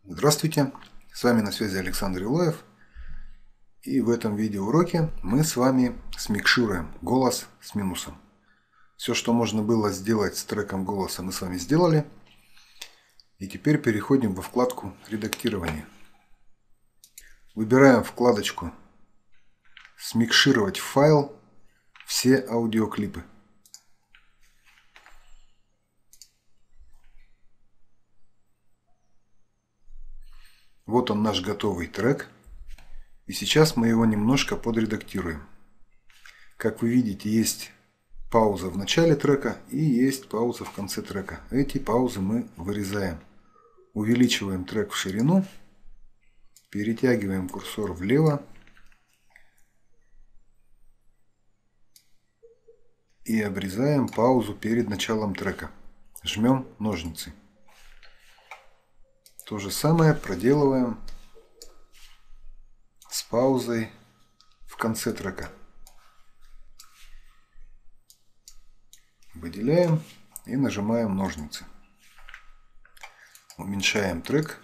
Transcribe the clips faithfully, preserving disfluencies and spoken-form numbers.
Здравствуйте, с вами на связи Александр Илоев, и в этом видеоуроке мы с вами смикшируем голос с минусом. Все, что можно было сделать с треком голоса, мы с вами сделали, и теперь переходим во вкладку «Редактирование». Выбираем вкладочку «Смикшировать файл все аудиоклипы». Вот он, наш готовый трек. И сейчас мы его немножко подредактируем. Как вы видите, есть пауза в начале трека и есть пауза в конце трека. Эти паузы мы вырезаем. Увеличиваем трек в ширину. Перетягиваем курсор влево. И обрезаем паузу перед началом трека. Жмем ножницы. То же самое проделываем с паузой в конце трека. Выделяем и нажимаем ножницы. Уменьшаем трек.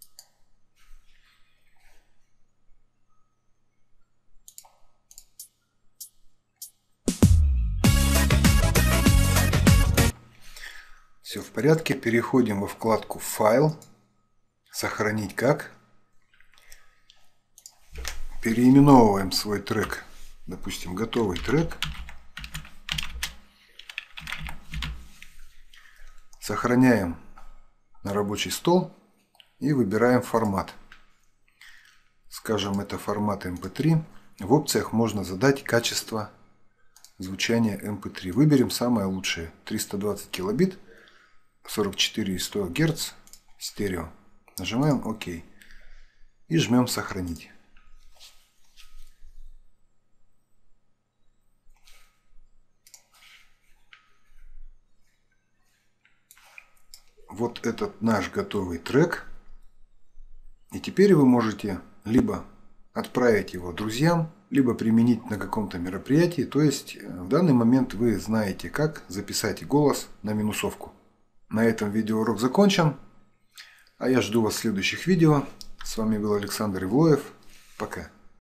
Все в порядке. Переходим во вкладку «Файл». Сохранить как. Переименовываем свой трек. Допустим, готовый трек. Сохраняем на рабочий стол и выбираем формат. Скажем, это формат эм пэ три. В опциях можно задать качество звучания эм пэ три. Выберем самое лучшее. триста двадцать килобит, сорок четыре и сто герц, стерео. Нажимаем ОК и жмем «Сохранить». Вот этот наш готовый трек. И теперь вы можете либо отправить его друзьям, либо применить на каком-то мероприятии. То есть в данный момент вы знаете, как записать голос на минусовку. На этом видеоурок закончен. А я жду вас в следующих видео. С вами был Александр Илоев. Пока.